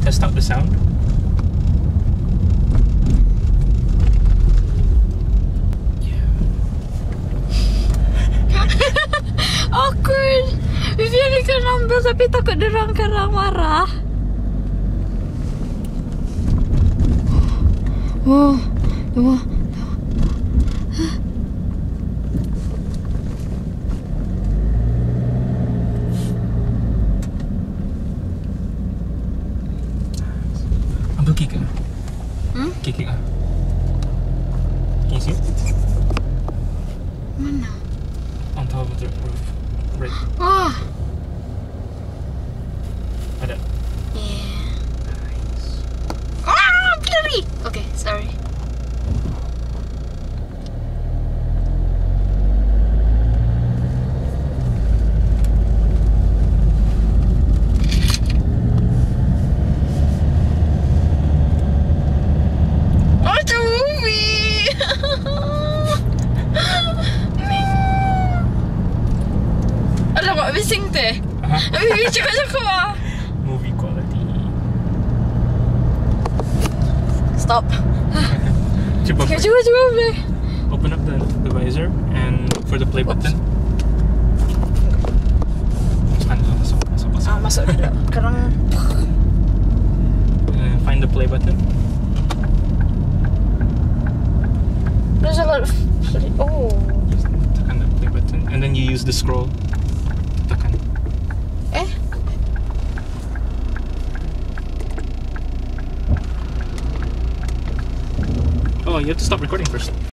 test out the sound. Awkward. Fifi ni kan ambil tapi takut derang-kerang marah. Oh, oh. Ambil kick ke? Kick ke? Can you see it? Mana? On top of the roof. Right. Ah. Ada. Yeah. Nice. Ah, blurry. Okay, sorry. Oh, it's a movie. Alamak, bising tu eh. Bibi cakap-cakap lah. Movie quality. Stop. Cuba. Cuba boleh. Open up the visor and look for the play button. Masuk. Masuk dulu. Sekarang Find the play button. there's a lot of... Oh. Just tekan the play button and then you use the scroll. Tekan. Oh, you have to stop recording first.